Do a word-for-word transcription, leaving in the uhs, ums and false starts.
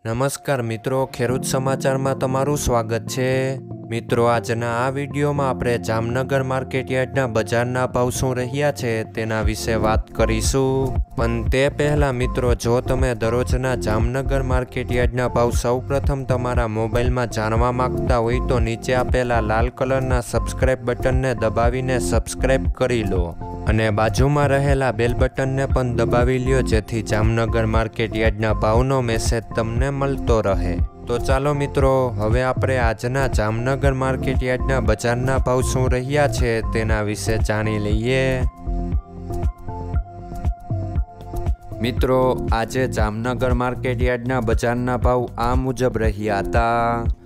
નમસ્કાર મિત્રો, ખેડૂત સમાચારમાં તમારું સ્વાગત છે। મિત્રો, આજના આ વિડીયોમાં આપણે જામનગર માર્કેટ યાર્ડના બજારના ભાવ શું રહ્યા છે તેના વિશે વાત કરીશું। પણ તે પહેલાં મિત્રો, જો તમે દરરોજના જામનગર માર્કેટ યાર્ડના ભાવ સૌપ્રથમ તમારા મોબાઈલમાં જાણવા માંગતા હોય તો નીચે આપેલા લાલ કલરના સબસ્ક્રાઇબ બટનને દબાવીને સબસ્ક્રાઇબ કરી લો અને બાજુમાં રહેલા બેલ બટનને પણ દબાવી લ્યો, જેથી જામનગર માર્કેટ યાર્ડના ભાવનો મેસેજ તમને મળતો રહે। તો ચાલો મિત્રો, હવે આપણે આજના જામનગર માર્કેટ યાર્ડના બજારના ભાવ શું રહ્યા છે તેના વિશે જાણી લઈએ। મિત્રો, આજે જામનગર માર્કેટ યાર્ડના બજારના ભાવ આ મુજબ રહ્યા હતા।